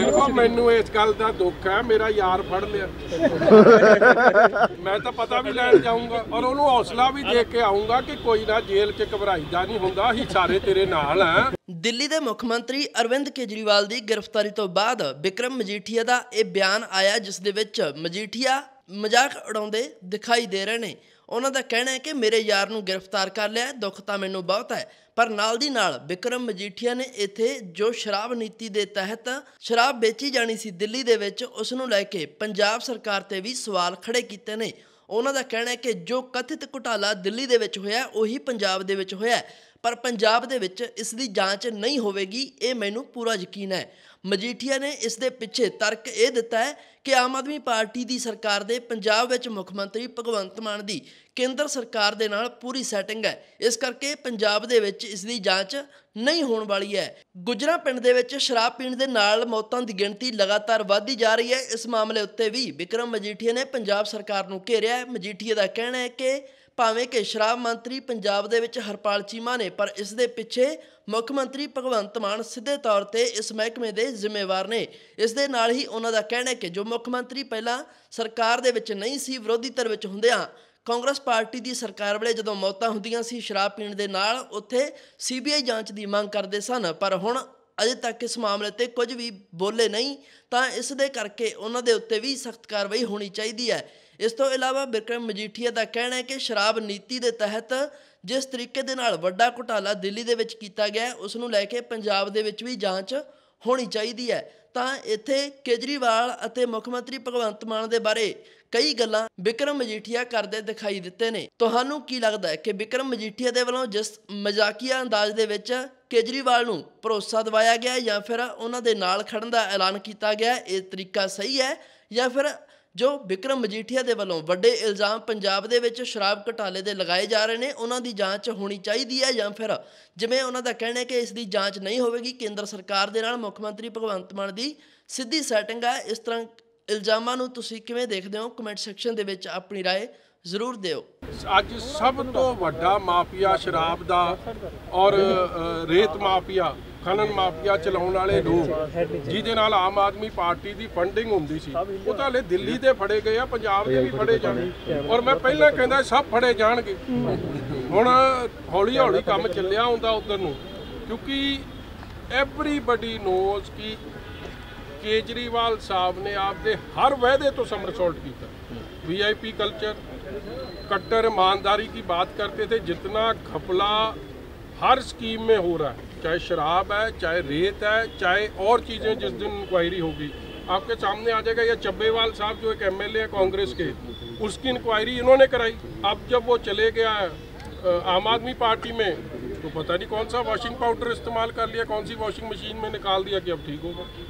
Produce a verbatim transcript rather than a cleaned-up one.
देखो मैनू इस गल का दुख है, मेरा यार फड़ लिया। मैं तो पता भी लैन जाऊंगा और उन्होंने हौसला भी दे के आऊंगा कि कोई ना जेल च घबराईदा नहीं हुंदा, ही सारे तेरे नाल हैं। दिल्ली के मुख मंत्री अरविंद केजरीवाल की गिरफ्तारी तो बाद बिक्रम मजीठिया का यह बयान आया, जिस दे विच मजीठिया मजाक उड़ाउंदे दिखाई दे रहे हैं। उन्हों का कहना है कि मेरे यार नूं गिरफ्तार कर लिया, दुख तो मैनू बहुत है, पर नाल दी नाल बिक्रम मजीठिया ने इत्थे जो शराब नीति के तहत शराब बेची जानी सी दिल्ली दे विच, उस नूं लैके पंजाब सरकार ते भी सवाल खड़े कीते ने। उन्हों का कहना है कि जो कथित घोटाला दिल्ली दे विच होया उही पंजाब दे विच होया, पर पंजाब दे विच इस दी जांच नहीं होवेगी, ये मैनू पूरा यकीन है। मजीठिया ने इस दे पिछे तर्क ये दिता है कि आम आदमी पार्टी की सरकार दे पंजाब विच मुख मंत्री भगवंत मान दी केंद्र सरकार दे नाल पूरी सैटिंग है, इस करके पंजाब दे विच इस दी जांच नहीं होने वाली है। गुजरा पिंड दे विच शराब पीण दे नाल मौतां दी गिणती लगातार वधदी जा रही है। इस मामले उत्ते भी बिक्रम मजीठिया ने पंजाब सरकार नूं घेरिया है। मजीठिया का कहना है कि भावें कि शराब मंत्री पंजाब दे विच हरपाल चीमा ने, पर इस दे पिछे मुख मंत्री भगवंत मान सीधे तौर पर इस महकमे के जिम्मेवार ने। इस दे नाल ही उन्हां दा कहना है कि जो मुख मंत्री पहला सरकार दे विच नहीं सी, विरोधी धਿਰ विच हुंदिआं कांग्रेस पार्टी की सरकार वेले जदों मौतां हुंदिआं सी शराब पीण दे नाल, उत्थे सी बी आई जांच की मांग करते सन, पर हुण अजे तक इस मामले ते कुछ भी बोले नहीं, तां इस दे करके उन्हां दे उत्ते भी सख्त कार्रवाई होनी चाहिदी है। इस तो इलावा बिक्रम मजीठिया का कहना है कि शराब नीति के तहत जिस तरीके दे नाल वड्डा घोटाला दिल्ली दे विच कीता गया, उस नूं लैके पंजाब दे विच भी जांच होनी चाहिदी है। तां इत्थे केजरीवाल अते मुख मंत्री भगवंत मान दे बारे कई गल्लां बिक्रम मजीठिया करदे दिखाई दिते ने। तुहानूं की लगदा है कि बिक्रम मजीठिया दे वल्लों जिस मजाकिया अंदाज दे विच केजरीवाल नूं भरोसा दिवाया गया या फिर उन्हां दे नाल खड़न दा ऐलान किया गया, ये तरीका सही है, या फिर जो बिक्रम मजीठिया के वलों वड्डे इल्जाम पंजाब दे विच शराब घोटाले दे लगाए जा रहे हैं, उन्हां दी जांच होनी चाहिए है, या फिर जिवें उन्हां दा कहना है कि इस दी जांच नहीं होवेगी, केंद्र सरकार दे नाल मुख मंत्री भगवंत मान दी सीधी सैटिंग है। इस तरह इल्जामां नूं तुसीं किवें देखदे हो? कमेंट सैक्शन दे विच अपनी राय जरूर दिओ। अज सब तो वड्डा माफिया शराब दा और रेत माफिया खनन माफिया चलाउण वाले लोग जिहदे नाल आम आदमी पार्टी की फंडिंग हुंदी सी, वो तो हले दिल्ली दे फड़े गए आ, पंजाब दे भी फड़े जाणे, और मैं पहलां कहंदा सब फड़े जाणगे। हुण हौली हौली काम चलिया हुंदा उधर नूं, क्योंकि एवरीबडी नोज कि केजरीवाल साहब ने आपके हर वायदे तो समरसॉल्ट किया। वी आई पी कल्चर, कट्टर ईमानदारी की बात करते थे, जितना घपला हर स्कीम में हो रहा है, चाहे शराब है, चाहे रेत है, चाहे और चीज़ें, जिस दिन इंक्वायरी होगी आपके सामने आ जाएगा। या चब्बेवाल साहब जो एक एम एल ए हैं कांग्रेस के, उसकी इंक्वायरी इन्होंने कराई। अब जब वो चले गया आम आदमी पार्टी में, तो पता नहीं कौन सा वॉशिंग पाउडर इस्तेमाल कर लिया, कौन सी वॉशिंग मशीन में निकाल दिया कि अब ठीक होगा।